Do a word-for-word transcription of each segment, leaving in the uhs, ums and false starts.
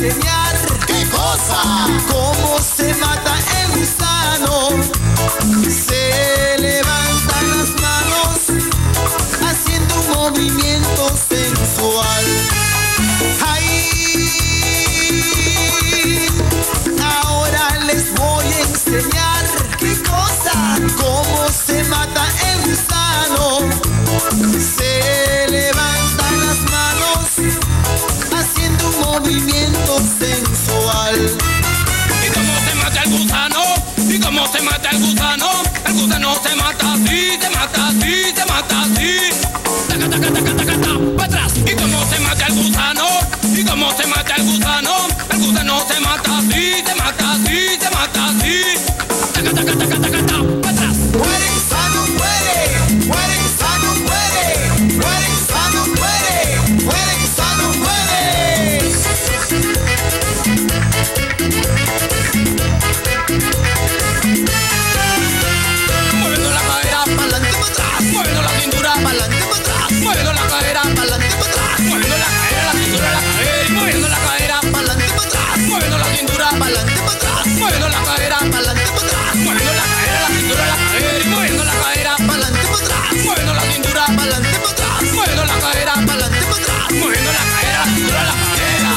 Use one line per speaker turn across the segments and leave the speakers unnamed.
enseñar.
¿Qué cosa?
Cómo se mata el gusano. Se levantan las manos haciendo un movimiento sensual. Ay, ahora les voy a enseñar. ¿Qué cosa? Cómo se mata el gusano. Se levantan las manos haciendo un movimiento sensual.
¿Y cómo se mata el gusano? ¿Y cómo se mata el gusano? El gusano se mata así, se mata así, se mata así. Taca, taca, taca, taca, taca, para atrás. ¿Y cómo se mata el gusano? ¿Y cómo se mata el gusano? El gusano se mata así, se mata así, se mata así. Taca, taca, taca, taca, taca, para atrás.
Muere gusano, muere, muere gusano, muere, muere gusano, muere, muere gusano, muere.
Moviendo la cadera,
Pa'lante, pa' atrás,
moviendo la cintura,
pa'lante, pa' atrás,
moviendo la cadera,
pa'lante, pa' atrás,
moviendo la cadera, la cintura, la cadera, y moviendo la cadera,
pa'lante, pa' atrás,
moviendo la cintura,
pa'lante, pa' atrás,
moviendo la cadera,
pa'lante, pa' atrás,
moviendo la cadera, la cintura, la cadera, y moviendo la cadera,
pa'lante, pa' atrás,
moviendo la cintura,
pa'lante, pa' atrás,
moviendo la cadera,
pa'lante, pa' atrás.
moviendo la cadera, la cintura, la cadera.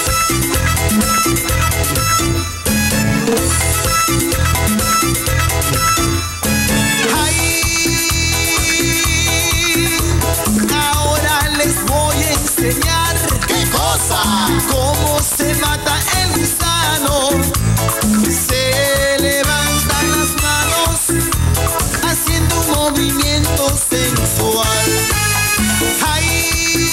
Ay, ahora les voy a enseñar.
¿Qué cosa?
Cómo se mata el gusano. Se levantan las manos haciendo un movimiento sensual. Ay,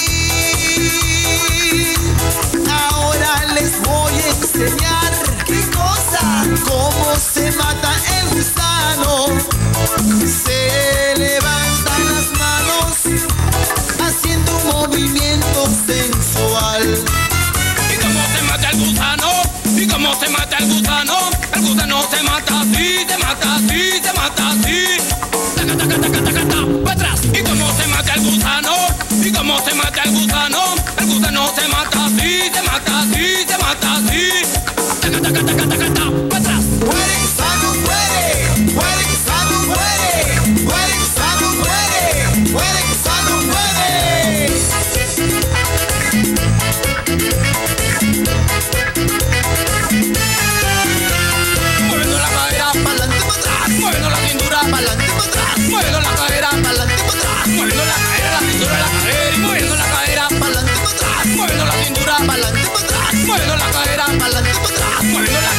ahora les voy a enseñar. ¿Qué cosa? Cómo se mata el gusano. Se levantan las manos haciendo un movimiento sensual.
¿Y cómo se mata el gusano? ¿Y cómo se mata el gusano? El gusano se mata así, se mata así, se mata así. Taca, taca, taca, taca, taca, para atrás. ¿Y cómo se mata el gusano? ¿Y cómo se mata el gusano? El gusano se mata así, se mata así, se mata así. Taca, taca, taca, taca, taca, para atrás.
Muere gusano, muere, muere gusano, muere, muere gusano, muere, muere gusano, muere.
Moviendo la cadera,
Pa'lante, pa' atrás,
moviendo la cintura,
pa'lante, pa' atrás,
moviendo la cadera,
pa'lante, pa' atrás,
moviendo la cadera, la cintura, la cadera, y moviendo la cadera,
pa'lante, pa' atrás,
moviendo la cintura,
pa'lante, pa' atrás,
moviendo la cadera,
pa'lante, pa' atrás,
moviendo la